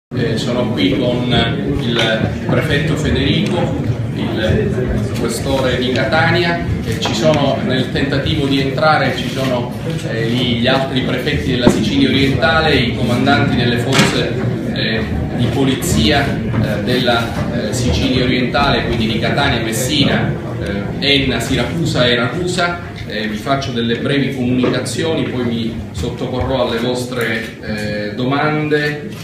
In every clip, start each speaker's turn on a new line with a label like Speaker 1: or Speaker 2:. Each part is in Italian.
Speaker 1: Sono qui con il prefetto Federico, il questore di Catania, ci sono nel tentativo di entrare, ci sono gli altri prefetti della Sicilia orientale, i comandanti delle forze di polizia della Sicilia orientale, quindi di Catania, Messina, Enna, Siracusa e Ragusa. Vi faccio delle brevi comunicazioni, poi mi sottoporrò alle vostre domande.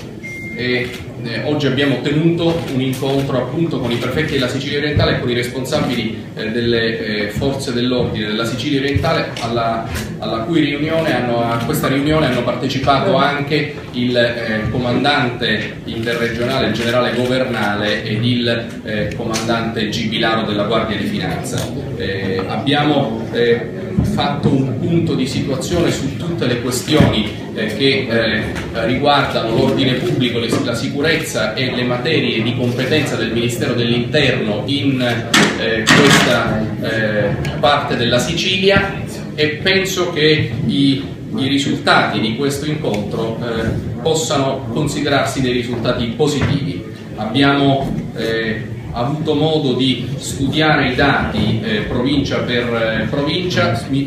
Speaker 1: Oggi abbiamo tenuto un incontro appunto con i prefetti della Sicilia orientale e con i responsabili delle forze dell'ordine della Sicilia orientale, a questa riunione hanno partecipato anche il comandante interregionale, il generale Governale, ed il comandante Gibilaro della Guardia di Finanza. Abbiamo fatto un punto di situazione su tutte le questioni che riguardano l'ordine pubblico, la sicurezza e le materie di competenza del Ministero dell'Interno in questa parte della Sicilia, e penso che i risultati di questo incontro possano considerarsi dei risultati positivi. Abbiamo avuto modo di studiare i dati provincia per provincia. Mi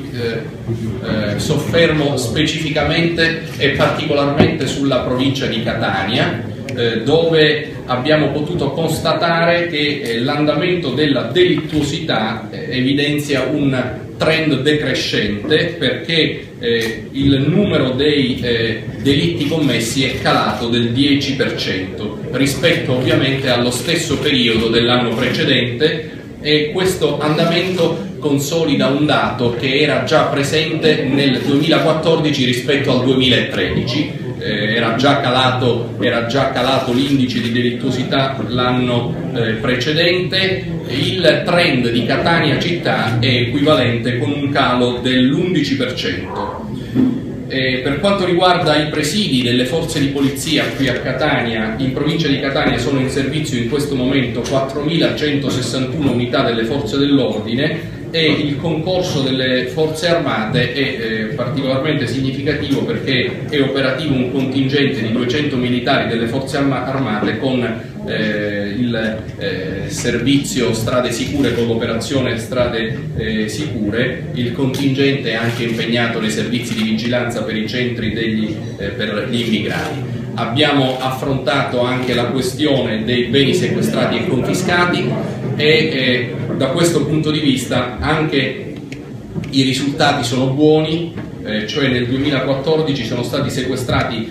Speaker 1: soffermo specificamente e particolarmente sulla provincia di Catania, dove abbiamo potuto constatare che l'andamento della delittuosità evidenzia un trend decrescente, perché il numero dei delitti commessi è calato del 10% rispetto ovviamente allo stesso periodo dell'anno precedente, e questo andamento consolida un dato che era già presente nel 2014 rispetto al 2013. Era già calato l'indice di delittuosità l'anno precedente. Il trend di Catania città è equivalente, con un calo dell'11%. Per quanto riguarda i presidi delle forze di polizia qui a Catania, in provincia di Catania sono in servizio in questo momento 4.161 unità delle forze dell'ordine, e il concorso delle forze armate è particolarmente significativo, perché è operativo un contingente di 200 militari delle forze armate con il servizio Strade Sicure, con l'operazione Strade Sicure. Il contingente è anche impegnato nei servizi di vigilanza per i centri per gli immigrati. Abbiamo affrontato anche la questione dei beni sequestrati e confiscati, e da questo punto di vista anche i risultati sono buoni, cioè nel 2014 sono stati sequestrati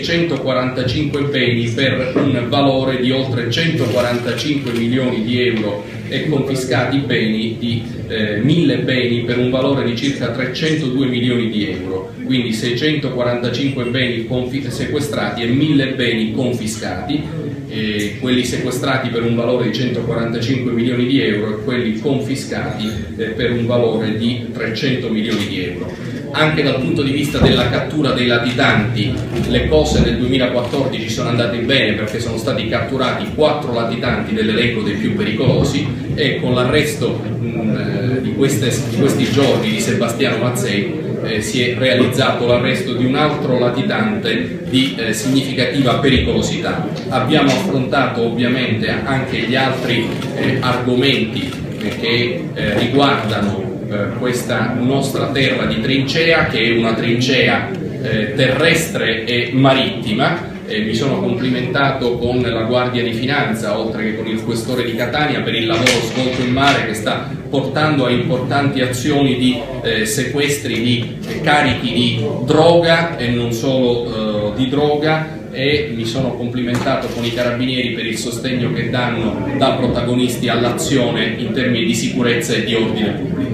Speaker 1: 645 beni per un valore di oltre 145 milioni di euro e confiscati beni di 1000 beni per un valore di circa 302 milioni di euro, quindi 645 beni sequestrati e 1000 beni confiscati, quelli sequestrati per un valore di 145 milioni di euro e quelli confiscati per un valore di 300 milioni di euro. Anche dal punto di vista della cattura dei latitanti le cose nel 2014 sono andate bene, perché sono stati catturati 4 latitanti dell'elenco dei più pericolosi, e con l'arresto di questi giorni di Sebastiano Mazzei si è realizzato l'arresto di un altro latitante di significativa pericolosità. Abbiamo affrontato ovviamente anche gli altri argomenti che riguardano questa nostra terra di trincea, che è una trincea terrestre e marittima. Mi sono complimentato con la Guardia di Finanza, oltre che con il questore di Catania, per il lavoro svolto in mare, che sta portando a importanti azioni di sequestri di carichi di droga e non solo di droga, e mi sono complimentato con i carabinieri per il sostegno che danno da protagonisti all'azione in termini di sicurezza e di ordine pubblico.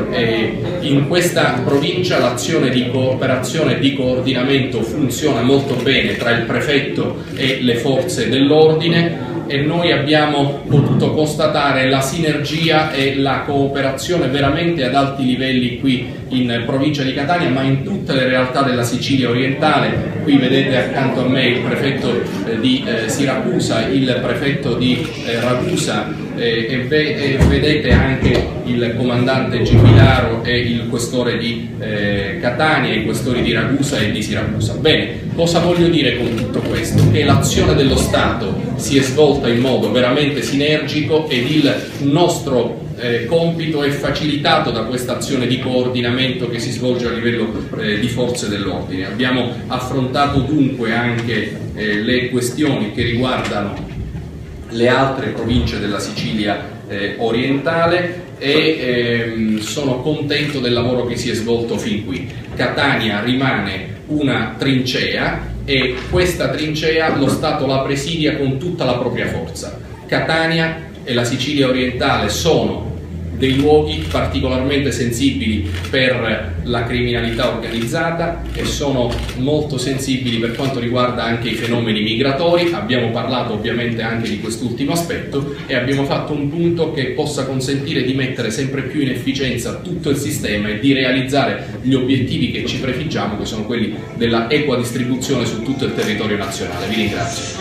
Speaker 1: In questa provincia l'azione di cooperazione e di coordinamento funziona molto bene tra il prefetto e le forze dell'ordine, e noi abbiamo potuto constatare la sinergia e la cooperazione veramente ad alti livelli qui in provincia di Catania, ma in tutte le realtà della Sicilia orientale. Qui vedete accanto a me il prefetto di Siracusa, il prefetto di Ragusa, vedete anche il comandante Gibilaro e il questore di Catania, i questori di Ragusa e di Siracusa. Bene, cosa voglio dire con tutto questo? Che l'azione dello Stato si è svolta in modo veramente sinergico ed il nostro compito è facilitato da questa azione di coordinamento che si svolge a livello di forze dell'ordine. Abbiamo affrontato dunque anche le questioni che riguardano le altre province della Sicilia orientale e sono contento del lavoro che si è svolto fin qui. Catania rimane una trincea e questa trincea lo Stato la presidia con tutta la propria forza. Catania e la Sicilia orientale sono dei luoghi particolarmente sensibili per la criminalità organizzata e sono molto sensibili per quanto riguarda anche i fenomeni migratori. Abbiamo parlato ovviamente anche di quest'ultimo aspetto e abbiamo fatto un punto che possa consentire di mettere sempre più in efficienza tutto il sistema e di realizzare gli obiettivi che ci prefiggiamo, che sono quelli della equa distribuzione su tutto il territorio nazionale. Vi ringrazio.